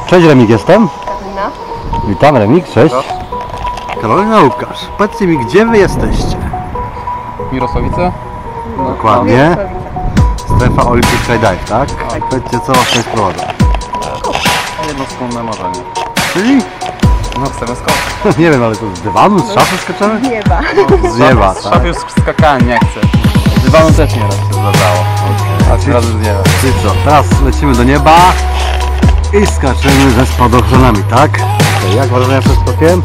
Cześć Remik, jestem. Karolina. Witam Remik, cześć. Karolina, Łukasz. Powiedzcie mi, gdzie wy jesteście? Mirosławice? Dokładnie. Strefa Olympic Skydive, tak? Powiedzcie, co was tutaj sprowadza? Jedno wspólne marzenie. Czyli? No chcemy skoczyć. Nie wiem, ale to z dywanu, z szafy skaczemy? Z nieba. Z nieba, Z tak? szafy już skakałem, nie chcę. Z dywanu też nie raz się zdarzało. A 3 razy z nieba. Czyli co, teraz lecimy do nieba i skaczemy ze spadochronami, tak? Okay, jak wrażenia przed skokiem?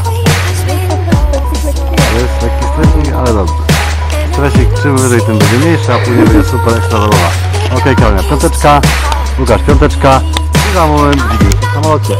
To jest lekki stresik, ale dobrze. Stresik czym wyżej, tym będzie mniejszy, a później będzie super ekstra zabawa. Ok, Karolina, piąteczka, Łukasz, piąteczka i za moment dźwignię w samolocie.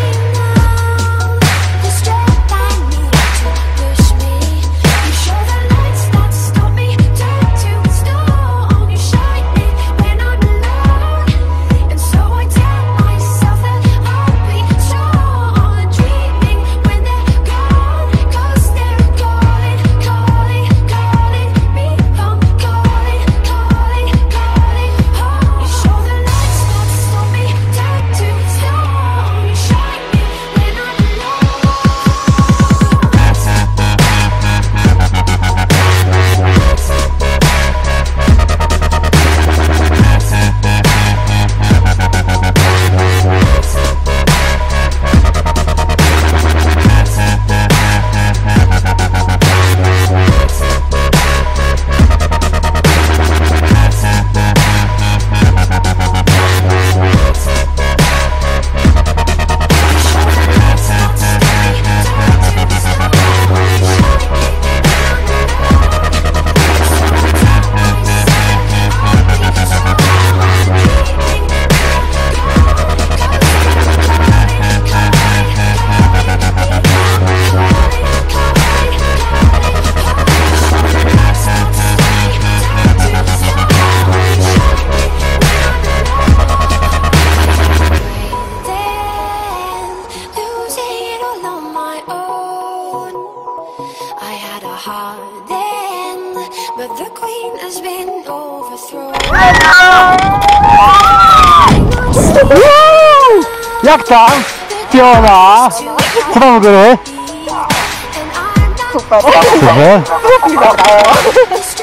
But the queen has been overthrown. Jak tam? Fiona! Co tam u góry? Super. Super.